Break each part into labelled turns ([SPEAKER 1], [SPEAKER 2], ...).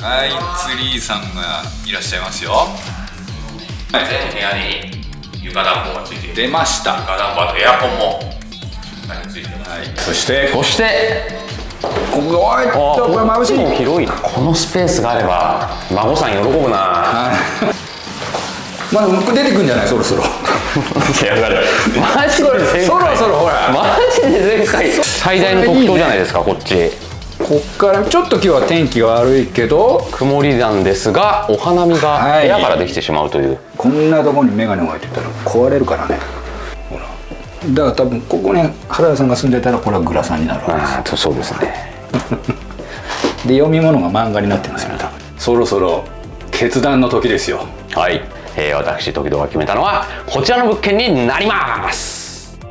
[SPEAKER 1] はい、ツリーさんがいらっしゃいますよ。
[SPEAKER 2] 全部屋に床暖房がついている。
[SPEAKER 1] 出ました。
[SPEAKER 2] 床暖房とエアコンもついてます。
[SPEAKER 1] はい、そして
[SPEAKER 3] こ
[SPEAKER 1] ここがこれ眩しい。
[SPEAKER 3] 広い。このスペースがあれば孫さん喜ぶな。
[SPEAKER 1] まあ出てくんじゃない、そろそろ。
[SPEAKER 3] いやだからマジで前回
[SPEAKER 1] そろそろほら
[SPEAKER 3] マジで前回最大の特徴じゃないですか。こっち
[SPEAKER 1] こっからちょっと今日は天気が悪いけど
[SPEAKER 3] 曇りなんですが、お花見が部屋からできてしまうという、
[SPEAKER 1] こんなところに眼鏡を置いてたら壊れるからね。ほらだから多分ここに原田さんが住んでたらこれはグラサンになるわけですよ。
[SPEAKER 3] そうですね。
[SPEAKER 1] で読み物が漫画になってますよね。多分そろそろ決断の時ですよ。
[SPEAKER 3] はい、私時々が決めたのはこちらの物件になります。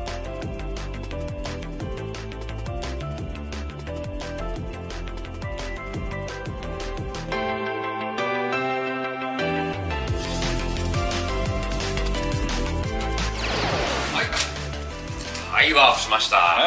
[SPEAKER 2] はい、ワープしました。
[SPEAKER 1] はい。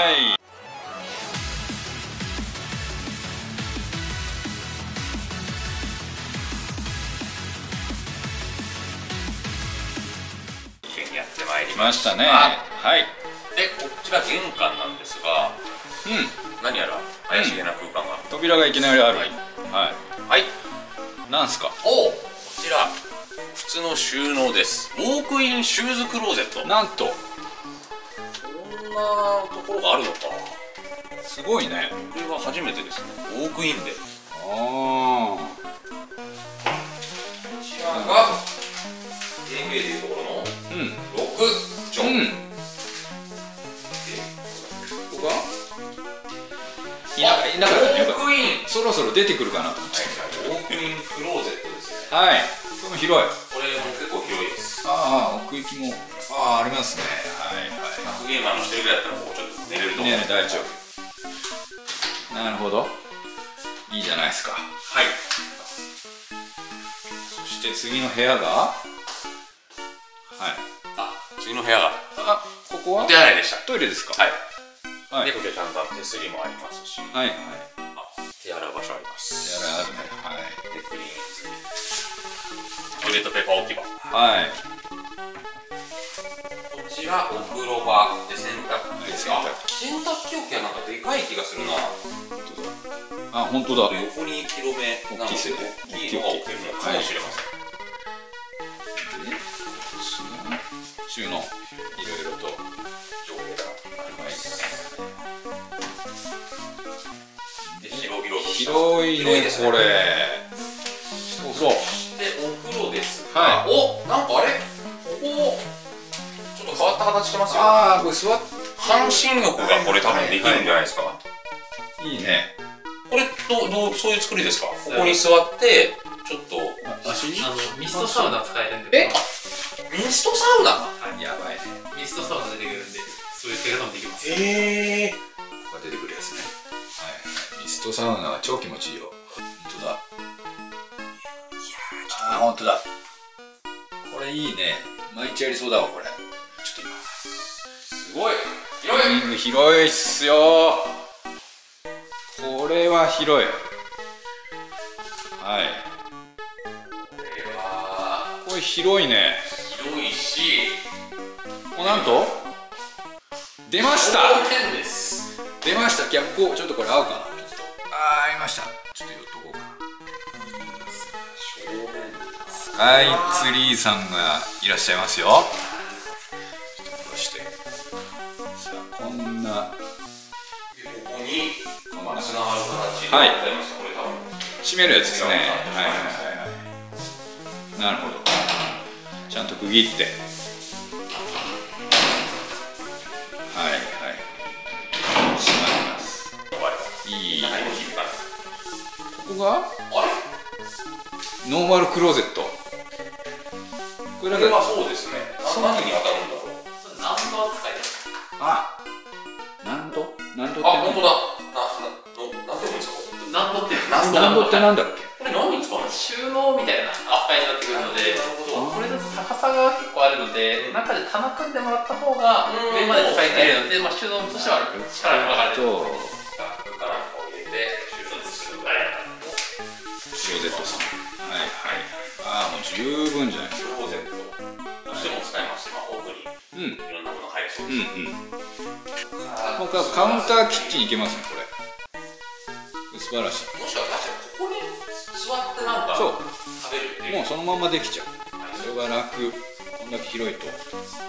[SPEAKER 2] 家にやってまいり
[SPEAKER 1] 来
[SPEAKER 2] まし。
[SPEAKER 1] ましたたね。はい。
[SPEAKER 2] で、こちら玄関なんですが、何やら怪しげな空間が。
[SPEAKER 1] 扉がいきなりある。はい。
[SPEAKER 2] はい。
[SPEAKER 1] なんすか。
[SPEAKER 2] おお、こちら靴の収納です。ウォークインシューズクローゼット。
[SPEAKER 1] なんと
[SPEAKER 2] こんなところがあるのか。
[SPEAKER 1] すごいね。
[SPEAKER 2] これは初めてですね。ウォークインで。
[SPEAKER 1] あ
[SPEAKER 2] こちらが AK でいうところの
[SPEAKER 1] あ。
[SPEAKER 2] 6畳。
[SPEAKER 1] ここは。いなかったね。
[SPEAKER 2] ウォークイン。
[SPEAKER 1] そろそろ出てくるかなと思って。
[SPEAKER 2] ウォークインクローゼットですね。
[SPEAKER 1] はい。これも広い。
[SPEAKER 2] これも結構広いです。
[SPEAKER 1] ああ、奥行きも。ああ、ありますね。はいは
[SPEAKER 2] ゲーマーの一人ぐらいだったらこうちょっと寝れると思う。
[SPEAKER 1] い。ねえ、大丈夫。なるほど。いいじゃないですか。
[SPEAKER 2] はい。
[SPEAKER 1] そして次の部屋が。はい。
[SPEAKER 2] あ、次の部屋が
[SPEAKER 1] あ、ここは
[SPEAKER 2] お手洗いでした。
[SPEAKER 1] トイレですか。
[SPEAKER 2] はい。
[SPEAKER 1] はい。
[SPEAKER 2] で、こちらちゃんと手すりもありますし、
[SPEAKER 1] はい。はい。
[SPEAKER 2] 手洗う場所あります。
[SPEAKER 1] やらあるね。
[SPEAKER 2] で、クリーンするトイレットペーパー置き場。こ
[SPEAKER 1] はい。はい。
[SPEAKER 2] ちらお風呂場で洗濯機ですが、
[SPEAKER 1] はい
[SPEAKER 2] 洗濯機置きはなんかでかい気がするな。
[SPEAKER 1] あ、本当だ。
[SPEAKER 2] 横に広めなので
[SPEAKER 1] 大きいですよね。
[SPEAKER 2] 大きいのが置けるのかもしれません。
[SPEAKER 1] 収納。いろいろと。
[SPEAKER 2] 上下があります。で、広々とした
[SPEAKER 1] 広いね、
[SPEAKER 2] です
[SPEAKER 1] これ。お風呂。
[SPEAKER 2] で、お風呂ですが、
[SPEAKER 1] はい
[SPEAKER 2] お、なんかあれここちょっと変わった形してますよ。
[SPEAKER 1] ああ、これ座っ。
[SPEAKER 2] 半身浴がこれ多分できるんじゃないですか。
[SPEAKER 1] いいね。
[SPEAKER 2] これそういう作りですか。ここに座ってちょっと
[SPEAKER 1] 足。
[SPEAKER 4] ミストサウナ使えるんで。
[SPEAKER 2] ミストサウナ。
[SPEAKER 1] やばいね。
[SPEAKER 4] ミストサウナ出てくるんで、そういう使い方もできます。
[SPEAKER 1] ここが出てくるやつね。はい。ミストサウナは超気持ちいいよ。本当だ。いやー、本当だ。これいいね。毎日やりそうだわ、これ。ちょっと今。
[SPEAKER 2] すごい広い。
[SPEAKER 1] 広いっすよ。これは広い。はい。これ広いね。
[SPEAKER 2] 広いし、
[SPEAKER 1] なんと出ました。
[SPEAKER 2] 正面です。
[SPEAKER 1] 出ました。逆光。ちょっとこれ合うかな。ちょっと。あー、合いました。ちょっと寄っとこうか
[SPEAKER 2] 正面。
[SPEAKER 1] な。スカイツリーさんがいらっしゃいますよ。ちょっとこうして。さあ、こんな。
[SPEAKER 2] ここにつながる形でご
[SPEAKER 1] はい
[SPEAKER 2] ざいます。これ多分
[SPEAKER 1] 閉めるやつですね。はいはいはいはい。なるほど。ちゃんと区切って。はいはい。閉まります。いい。
[SPEAKER 2] 中に響かない。
[SPEAKER 1] ここが
[SPEAKER 2] あれ
[SPEAKER 1] ノーマルクローゼット。これなん
[SPEAKER 2] これは
[SPEAKER 1] か。
[SPEAKER 2] そうですね。何に当たるんだろう。
[SPEAKER 4] 何度扱いですか。
[SPEAKER 1] あ。何度？何度って。
[SPEAKER 2] あ、本当だ。なんて言うんですか。
[SPEAKER 4] 何度って
[SPEAKER 1] 何度ってなんだっけ？
[SPEAKER 2] これ何に使うんですか。
[SPEAKER 4] 収納みたいな扱いになってくるので、これだと高さが結構あるので、中で棚組んでもらった方が上まで使い切れるので、まあ収納としては力がかかる。
[SPEAKER 1] と
[SPEAKER 2] バッグかなんかを入れて収納するぐらい。
[SPEAKER 1] ローゼットさん。はいはい。ああ、もう十分じゃないですか。
[SPEAKER 2] クローゼットとしても使えます。まあ、奥にいろんなもの入りそうです。
[SPEAKER 1] もうカウンターキッチンいけますね、これ。素晴らしい。
[SPEAKER 2] もしかしたらここに座ってなんか
[SPEAKER 1] そう
[SPEAKER 2] 食べるっていう。
[SPEAKER 1] もうそのままできちゃう。それが楽。こんだけ広いと。はい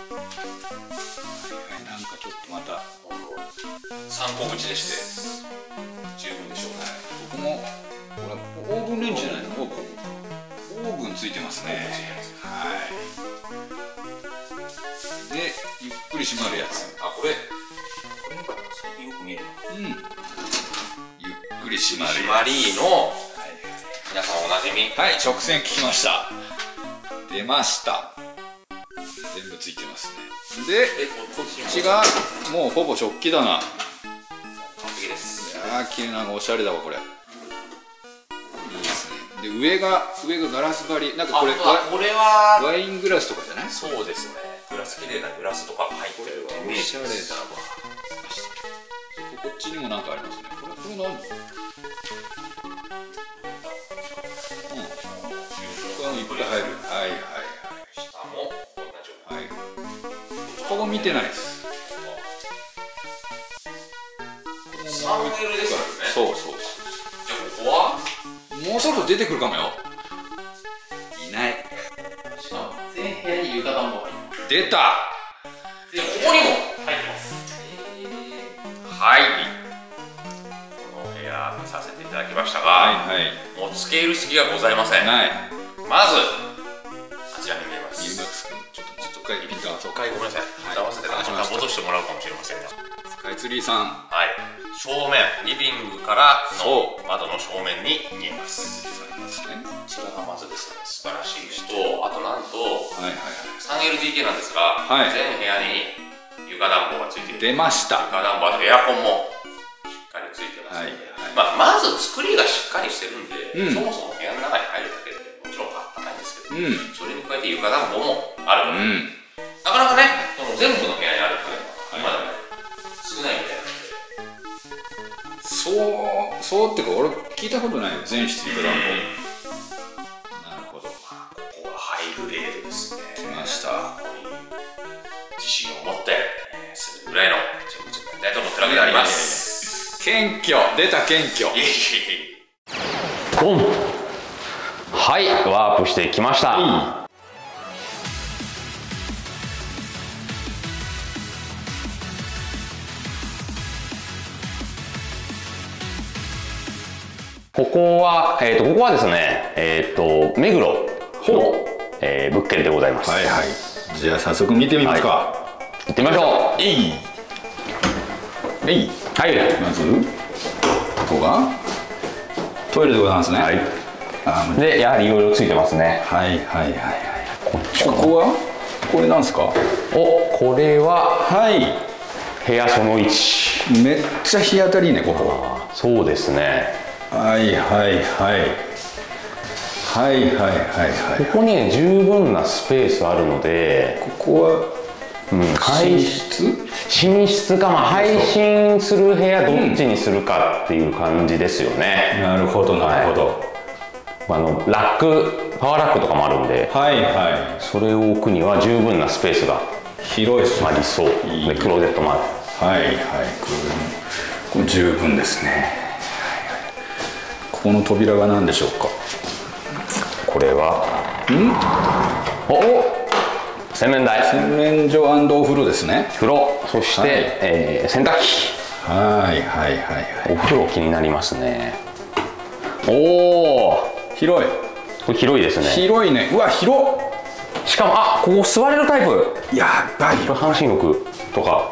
[SPEAKER 1] はい、なんかちょっとまた
[SPEAKER 2] 参考口でして十分でしょうね。
[SPEAKER 1] 僕もこれオーブンレンジじゃないの？オーブンついてますね。はい。で、ゆっくり閉まるやつ。
[SPEAKER 2] あ、これ最近よく見える。
[SPEAKER 1] ゆっくり閉まるやつ。
[SPEAKER 2] マリーの皆さんおなじみ。
[SPEAKER 1] はい、直線聞きました。出ました。全部ついてますね。で、こっちがもうほぼ食器だな。
[SPEAKER 2] 完璧です。
[SPEAKER 1] いやー、綺麗な、おしゃれだわこれ。いいですね。で、上がガラス張り。なんかこれ
[SPEAKER 2] は
[SPEAKER 1] ワイングラスとかじゃない？
[SPEAKER 2] そうですね。グラス、綺麗なグラスとか入ってるイメージ。
[SPEAKER 1] おしゃれだわ。こっちにもなんかありますね。これ何？これいっぱい入る。はいはいはい。
[SPEAKER 2] 下も同じように
[SPEAKER 1] 入る。ここ見てないです。
[SPEAKER 2] 3L ですよね。
[SPEAKER 1] そう。
[SPEAKER 2] じゃあここは
[SPEAKER 1] もうそろそろ出てくるかもよ。いない。
[SPEAKER 4] しかも全部屋に床暖房が入ってます。
[SPEAKER 1] 出た。
[SPEAKER 2] でここにも入ってます。はい。この部屋見させていただきましたが、もう付け入る隙がございません。
[SPEAKER 1] ない。
[SPEAKER 2] まずあちらに見えます。
[SPEAKER 1] ミルマックス君、ちょっと一回ピント合わせ
[SPEAKER 2] ごめんなさい。合わせて戻してもらうかもしれませんが。
[SPEAKER 1] スカイツリーさん。
[SPEAKER 2] はい。正面、リビングからの窓の正面に見えます。こちらがまずですね、素晴らしいしと、あとなんと 3LDK なんですが、全部屋に床暖房がついている。
[SPEAKER 1] 出ました。
[SPEAKER 2] 床暖房とエアコンもしっかりついてますので、まず作りがしっかりしてるんで、そもそも部屋の中に入るだけでもちろんあったかいんですけど、それに加えて床暖房もある。なかなかね、この全部の部屋にあるっていうのは今でも少ないみたいな。
[SPEAKER 1] そうってか俺聞いたことないよ、全室床暖房。なるほど。こ
[SPEAKER 2] こはハイグレードですね。
[SPEAKER 1] 来ました。
[SPEAKER 2] 自信を持って住むぐらいの人物になりたいと思ってるわけであります。
[SPEAKER 1] 謙虚、出た謙虚。
[SPEAKER 3] ボン。はい、ワープしてきました。ここはですね、目黒の、物件でございます。
[SPEAKER 1] はいはい。じゃあ早速見てみますか。
[SPEAKER 3] 行ってみましょう。
[SPEAKER 1] はい。まずここがトイレでございますね。はい。
[SPEAKER 3] で、やはりいろいろついてますね。
[SPEAKER 1] はいはいはいはい。ここはこれなんですか？
[SPEAKER 3] これは
[SPEAKER 1] はい
[SPEAKER 3] 部屋その1。
[SPEAKER 1] めっちゃ日当たりいいね、ここ。
[SPEAKER 3] そうですね。
[SPEAKER 1] はいはいはい
[SPEAKER 3] ここにね、十分なスペースあるので、
[SPEAKER 1] ここは寝室
[SPEAKER 3] か、配信する部屋どっちにするかっていう感じですよね。
[SPEAKER 1] なるほどなるほど。
[SPEAKER 3] ラック、パワーラックとかもあるんで、それを置くには十分なスペースが
[SPEAKER 1] 広いっす
[SPEAKER 3] ありそうで、クローゼットもある。
[SPEAKER 1] これ十分ですね。この扉が何でしょうか？
[SPEAKER 3] これは洗面台、
[SPEAKER 1] 洗面所&お風呂ですね。
[SPEAKER 3] 風呂、そして、洗濯機。お風呂気になりますね。
[SPEAKER 1] 広い。
[SPEAKER 3] これ広いですね。
[SPEAKER 1] 広いね。うわ、広っ。
[SPEAKER 3] しかもここ座れるタイプ。
[SPEAKER 1] やばいよ。
[SPEAKER 3] 半身浴とか。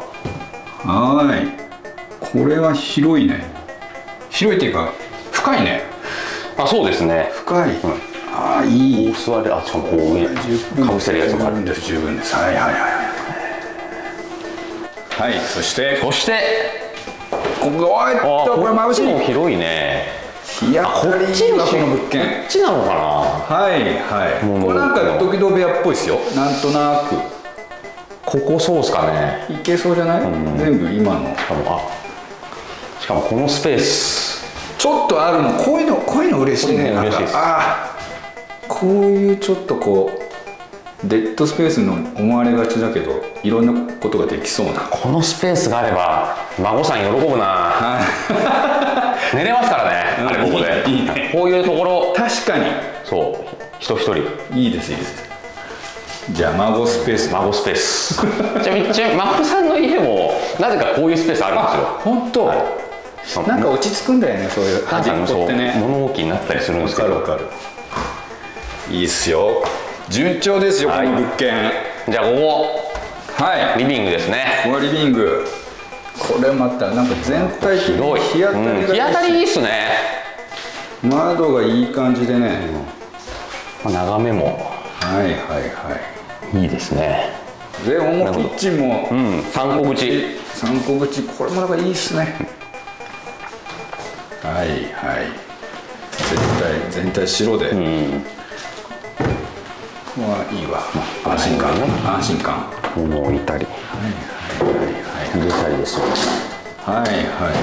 [SPEAKER 1] これは広いね。広いっていうか深いね。
[SPEAKER 3] そうですね。
[SPEAKER 1] 深い。いい。
[SPEAKER 3] 座れ、しかもこう上かぶせるやつもあるんです。
[SPEAKER 1] 十分です。そして
[SPEAKER 3] こ
[SPEAKER 1] こここれ眩しい。
[SPEAKER 3] 広いね。
[SPEAKER 1] こっちはこの物件。こ
[SPEAKER 3] っちなのかな。
[SPEAKER 1] これなんか時々部屋っぽいですよ。なんとなく。
[SPEAKER 3] ここそうですかね。
[SPEAKER 1] いけそうじゃない？全部今の。
[SPEAKER 3] しかもこのスペース。
[SPEAKER 1] ちょっとあるの、こういうの嬉しいね。なんかこういうちょっとこうデッドスペースの思われがちだけど、いろんなことができそうな。
[SPEAKER 3] このスペースがあれば孫さん喜ぶな。寝れますからね、あれここで。いいね、こういうところ。
[SPEAKER 1] 確かに
[SPEAKER 3] そう、人一人
[SPEAKER 1] いいです、いいです。じゃあ孫スペース。
[SPEAKER 3] 孫スペース。じゃあ孫さんの家もなぜかこういうスペースあるんですよ。
[SPEAKER 1] 本当、はい、なんか落ち着くんだよね、そういう端っこってね。物置になったりするんですけど。わかるわかる。いいっすよ、順調ですよ、この物件。
[SPEAKER 3] じゃあここ、
[SPEAKER 1] はい、
[SPEAKER 3] リビングですね。
[SPEAKER 1] ここはリビング。これまたなんか全体的に日当たりが、
[SPEAKER 3] 日当たりいいっすね。
[SPEAKER 1] 窓がいい感じでね、
[SPEAKER 3] 眺めも
[SPEAKER 1] はいはいはい
[SPEAKER 3] いいですね。
[SPEAKER 1] で、キッチンも
[SPEAKER 3] 3個口。
[SPEAKER 1] 3個口、これもなんかいいっすね。はいはい、全体白で、ここはいいわ。安心感、安心感。
[SPEAKER 3] 物を置いたり入れたりですよ。
[SPEAKER 1] はいはい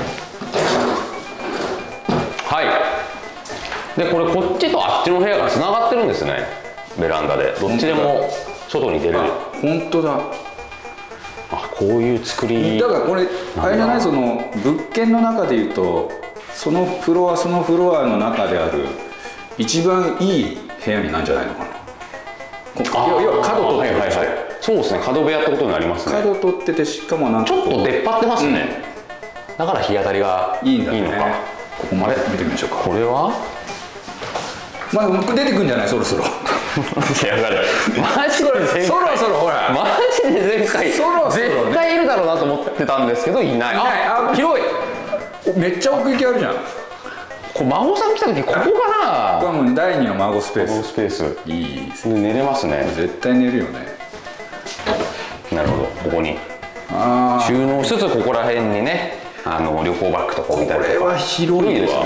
[SPEAKER 3] はい。でこれこっちとあっちの部屋がつながってるんですね。ベランダでどっちでも外に出れる。
[SPEAKER 1] 本当だ。
[SPEAKER 3] あ、こういう作り。
[SPEAKER 1] だからこれあれじゃない、その物件の中でいうとそのフロアの中である一番いい部屋になるんじゃないのかな。要は角取ってるでしょ。
[SPEAKER 3] そうですね、角部屋ってことになりますね。
[SPEAKER 1] 角取ってて、しかもなんか
[SPEAKER 3] ちょっと出っ張ってますね、だから日当たりがいいのか。
[SPEAKER 1] ここまで見てみましょうか。
[SPEAKER 3] これは
[SPEAKER 1] まあ出てくるんじゃない、そろそろ。
[SPEAKER 3] いや、マジで前回
[SPEAKER 1] そろそろほら、
[SPEAKER 3] マジで前回
[SPEAKER 1] そろそろ
[SPEAKER 3] 絶対いるだろうなと思ってたんですけど、いない。あ、広い。
[SPEAKER 1] めっちゃ奥行きあるじゃん。
[SPEAKER 3] これ孫さん来た時ここかな。
[SPEAKER 1] これもう第2の孫スペース。
[SPEAKER 3] 孫スペース
[SPEAKER 1] いいですね。
[SPEAKER 3] 寝れますね。
[SPEAKER 1] 絶対寝るよね。
[SPEAKER 3] なるほど、ここに収納しつつ、ここら辺にね、旅行バッグとか置いたりとか。
[SPEAKER 1] これは広いですね。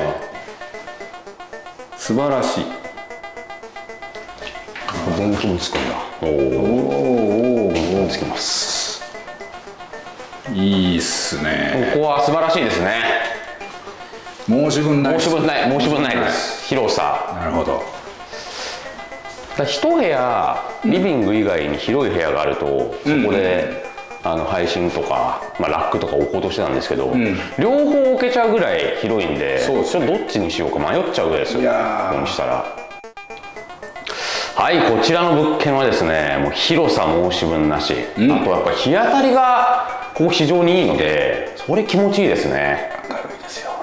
[SPEAKER 1] 素晴らしい。
[SPEAKER 3] 電気もつくんだ。おお、電気もつきます。
[SPEAKER 1] いいっすね。
[SPEAKER 3] ここは素晴らしいですね。
[SPEAKER 1] 申し分ない。
[SPEAKER 3] 申し分ないです。広さ。
[SPEAKER 1] なるほど。
[SPEAKER 3] 一部屋リビング以外に広い部屋があると、そこで配信とか、ラックとか置こうとしてたんですけど、両方置けちゃうぐらい広いんで、ちょっとどっちにしようか迷っちゃうぐらいですよ。ここにしたら。はい、こちらの物件はですね、もう広さ申し分なし、あとやっぱり日当たりがここ非常にいいので、それ気持ちいいですね。
[SPEAKER 1] 明るいですよ。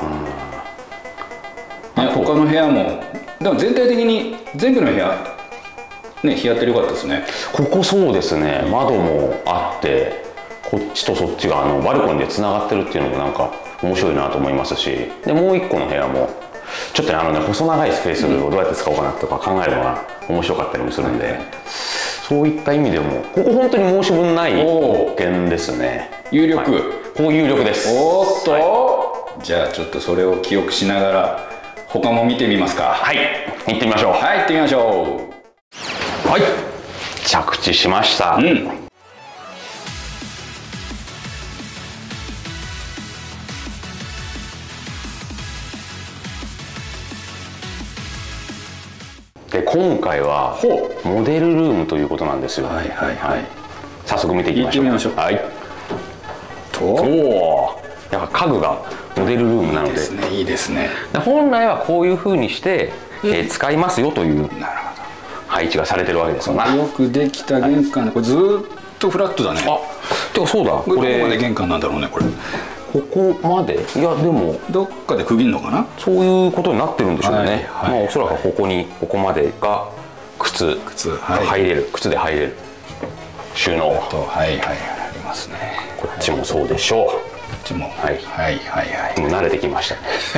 [SPEAKER 1] 他の部屋も、でも全体的に全部の部屋ね、日当たり良かったですね。
[SPEAKER 3] ここそうですね、窓もあって、こっちとそっちがバルコニーでつながってるっていうのもなんか面白いなと思いますし、でもう一個の部屋もちょっとね、細長いスペースをどうやって使おうかなとか考えるのが面白かったりもするんで、そういった意味でもここ本当に申し分ない物件ですね。
[SPEAKER 1] 有力、
[SPEAKER 3] こう有力です。
[SPEAKER 1] おっと、じゃあちょっとそれを記憶しながら他も見てみますか。
[SPEAKER 3] はい、行ってみましょう。
[SPEAKER 1] はい、行ってみましょう。
[SPEAKER 3] はい、着地しました。で今回はモデルルームということなんですよ。はいはいはい。早速見ていきましょう。
[SPEAKER 1] 行ってみましょう。はい。
[SPEAKER 3] やっぱ家具がモデルルームなので、いいです
[SPEAKER 1] ね、いいですね。
[SPEAKER 3] 本来はこういう風にして、使いますよという配置がされてるわけですよな。
[SPEAKER 1] よくできた玄関で、これずーっとフラットだね。
[SPEAKER 3] あ、てかそうだ。
[SPEAKER 1] これどこまで玄関なんだろうね、これ。
[SPEAKER 3] ここまで、いやでも
[SPEAKER 1] どっかで区切るのかな。
[SPEAKER 3] そういうことになってるんでしょうね。おそらくここまでが靴入れる、靴で入れる収納。
[SPEAKER 1] はいはい、ありますね。
[SPEAKER 3] こっちもそうでしょう。こ
[SPEAKER 1] っちもはいはいはいはい。
[SPEAKER 3] もう慣れてきましたね。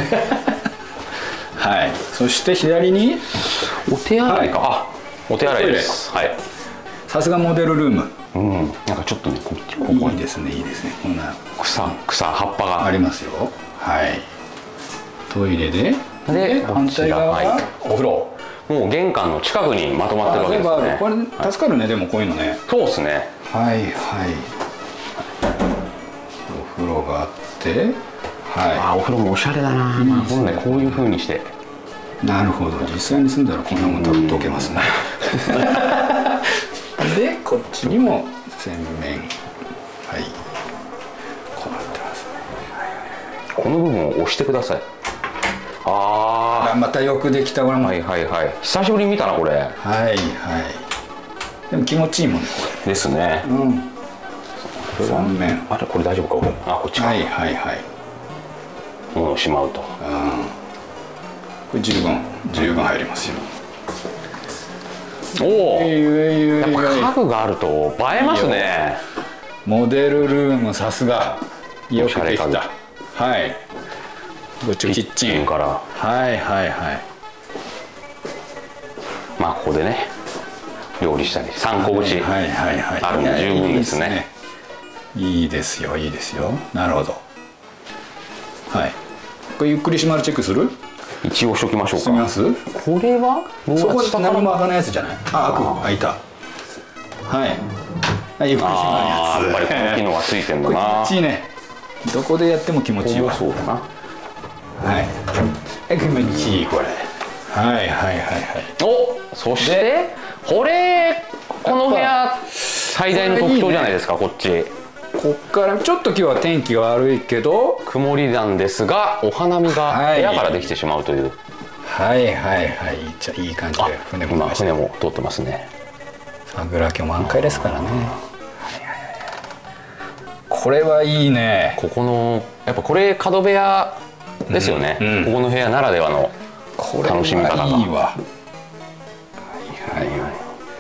[SPEAKER 1] はい。そして左に
[SPEAKER 3] お手洗いか。あ、お手洗いです。はい。
[SPEAKER 1] さすがモデルルーム。
[SPEAKER 3] なんかちょっとね、ここ
[SPEAKER 1] いいですね、いいですね。こんな
[SPEAKER 3] 草、葉っぱが
[SPEAKER 1] ありますよ。はい。トイレで、反対側はお風呂。
[SPEAKER 3] もう玄関の近くにまとまってるわけですね。
[SPEAKER 1] これ助かるね、でもこういうのね。
[SPEAKER 3] そうですね。
[SPEAKER 1] はいはい。お風呂があって、
[SPEAKER 3] あ、お風呂もおしゃれだな。まあ、このね、こういう風にして。
[SPEAKER 1] なるほど、実際に住んだらこんなもん多分溶けますね。でこっちにも洗面、はい、こうなってますね。
[SPEAKER 3] この部分を押してください。あ
[SPEAKER 1] またよくできた。これも
[SPEAKER 3] はいはいはい、久しぶりに見たなこれ。
[SPEAKER 1] はいはい。でも気持ちいいもんねこ
[SPEAKER 3] ですね。
[SPEAKER 1] れ。三面。
[SPEAKER 3] あれこれ大丈夫か。あ、こっちか。
[SPEAKER 1] はいはいはい。
[SPEAKER 3] 物をしまうと。
[SPEAKER 1] これ十分入りますよ。
[SPEAKER 3] おお。やっぱ家具があると映えますね。
[SPEAKER 1] モデルルームさすがよくできた。はい。こっちキッチン
[SPEAKER 3] から。
[SPEAKER 1] はいはいはい。
[SPEAKER 3] まあここでね料理したり参考口あるの十分ですね。
[SPEAKER 1] いいですよいいですよ。なるほど。はい。これゆっくり閉まるチェックする？
[SPEAKER 3] 一応しときましょうか。
[SPEAKER 1] みます？
[SPEAKER 3] これは
[SPEAKER 1] そこ何も開かないやつじゃない？開いた。はい。ゆっくり閉まるやつ。
[SPEAKER 3] やっぱりこの機能がついてんだな。
[SPEAKER 1] 気持ちいいね。どこでやっても気持ちいいわ。
[SPEAKER 3] そうだな。
[SPEAKER 1] はい。気持ちいいこれ。はいはいはいはい。
[SPEAKER 3] お、そしてこの部屋最大の特徴じゃないですか。こっち。
[SPEAKER 1] こっからちょっと今日は天気が悪いけど
[SPEAKER 3] 曇りなんですが、お花見が部屋からできてしまうという。
[SPEAKER 1] はいはいはい。じゃあいい感じで
[SPEAKER 3] 船も通ってますね。
[SPEAKER 1] 桜今日満開ですからね。これはいいね。
[SPEAKER 3] ここのやっぱこれ角部屋ですよね。ここの部屋ならではの楽しみ方が。
[SPEAKER 1] いいわ。はいはいはい。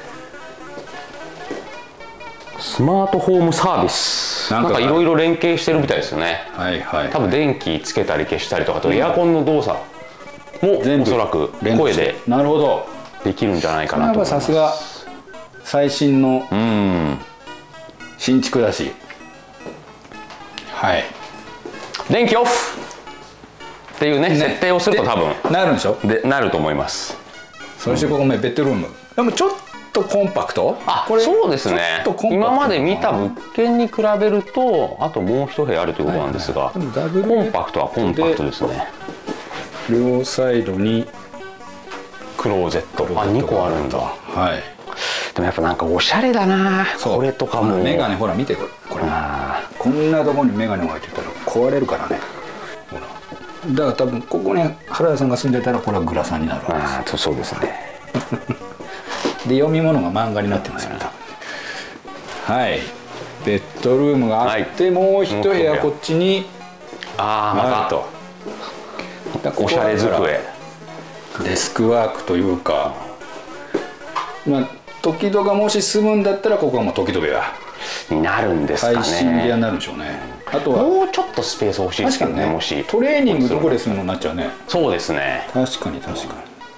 [SPEAKER 3] スマートホームサービスなんかいろいろ連携してるみたいですよね。
[SPEAKER 1] はいはい。
[SPEAKER 3] 多分電気つけたり消したりとか、あとエアコンの動作もおそらく声で
[SPEAKER 1] なるほど
[SPEAKER 3] できるんじゃないかなと思います。
[SPEAKER 1] さすが最新の新築だし。はい。
[SPEAKER 3] 電気オフっていうね設定をすると多分
[SPEAKER 1] なるんでしょ。
[SPEAKER 3] でなると思います。
[SPEAKER 1] そしてここベッドルームでもちょっとコンパクト。
[SPEAKER 3] これそうですね。今まで見た物件に比べるとあともう一部屋あるということなんですが、コンパクトはコンパクトですね。
[SPEAKER 1] 両サイドに
[SPEAKER 3] クローゼット2個あるんだ。
[SPEAKER 1] はい。
[SPEAKER 3] でもやっぱなんかおしゃれだな。これとかも
[SPEAKER 1] メガネほら見てこれこんなところにメガネを置いてたら壊れるからね。ほらだから多分ここに原田さんが住んでたらこれはグラサンになるわけです。
[SPEAKER 3] そうですね。
[SPEAKER 1] で読み物が漫画になってますよね多分。はい。ベッドルームがあってもう一部屋こっちにあると。
[SPEAKER 3] おしゃれ机。
[SPEAKER 1] デスクワークというか、まあ時々がもし住むんだったらここはもう時々が
[SPEAKER 3] になるんですかね。
[SPEAKER 1] 配信部屋になるんでしょうね。あとは
[SPEAKER 3] もうちょっとスペース欲しいですけどね。もし
[SPEAKER 1] トレーニングどこでするのになっちゃうね。
[SPEAKER 3] そうですね。
[SPEAKER 1] 確かに確かに。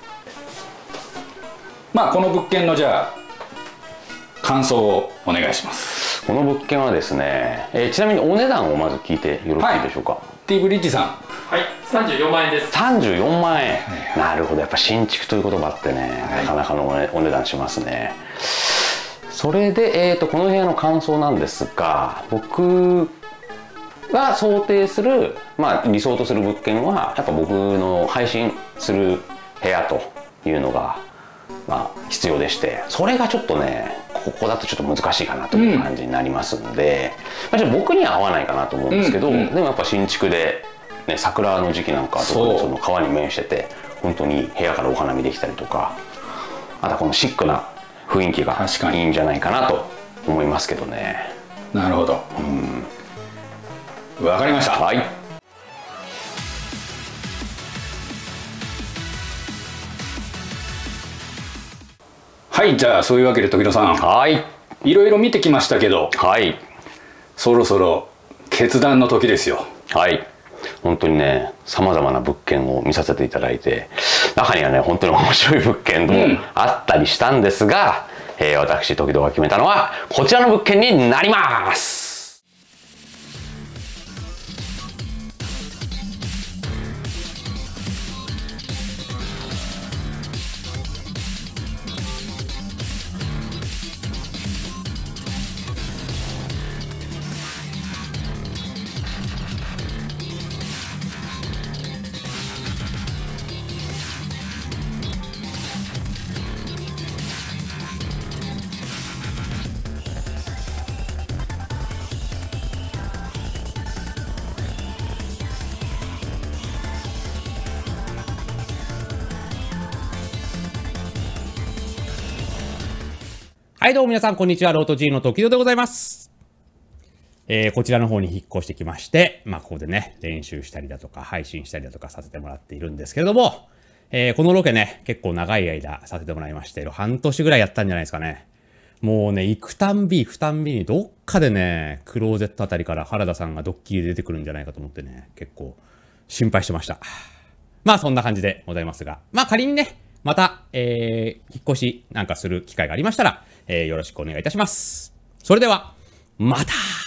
[SPEAKER 1] まあこの物件のじゃあ感想をお願いします。
[SPEAKER 3] この物件はですね、ちなみにお値段をまず聞いてよろしいでしょうか。
[SPEAKER 1] T ブリッジさん。
[SPEAKER 4] はい、34万円です。
[SPEAKER 3] 34万円。なるほど。やっぱ新築という言葉ってね、なかなかのお値段しますね。それでこの部屋の感想なんですが、僕が想定する理想とする物件はやっぱ僕の配信する部屋というのが必要でして、それがちょっとねここだとちょっと難しいかなという感じになりますんで、ちょっと僕には合わないかなと思うんですけど、でもやっぱ新築で、ね、桜の時期なんかは特にその川に面してて本当に部屋からお花見できたりとか、あとはこのシックな雰囲気がいいんじゃないかなと思いますけどね。
[SPEAKER 1] なるほど。わかりました。
[SPEAKER 3] はい。
[SPEAKER 1] はい、じゃあそういうわけで時野さん、
[SPEAKER 3] はい、
[SPEAKER 1] いろいろ見てきましたけど、
[SPEAKER 3] はい、
[SPEAKER 1] そろそろ決断の時ですよ。
[SPEAKER 3] はい。本当にね、さまざまな物件を見させていただいて、中にはね本当に面白い物件もあったりしたんですが、私時々が決めたのはこちらの物件になります。
[SPEAKER 5] はい、どうも皆さん、こんにちは。ロート G の時戸でございます。こちらの方に引っ越してきまして、ここでね、練習したりだとか、配信したりだとかさせてもらっているんですけれども、このロケね、結構長い間させてもらいまして、半年ぐらいやったんじゃないですかね。もうね、行くたんびにどっかでね、クローゼットあたりから原田さんがドッキリで出てくるんじゃないかと思ってね、結構心配してました。そんな感じでございますが、仮にね、また、引っ越しなんかする機会がありましたら、よろしくお願いいたします。それでは、また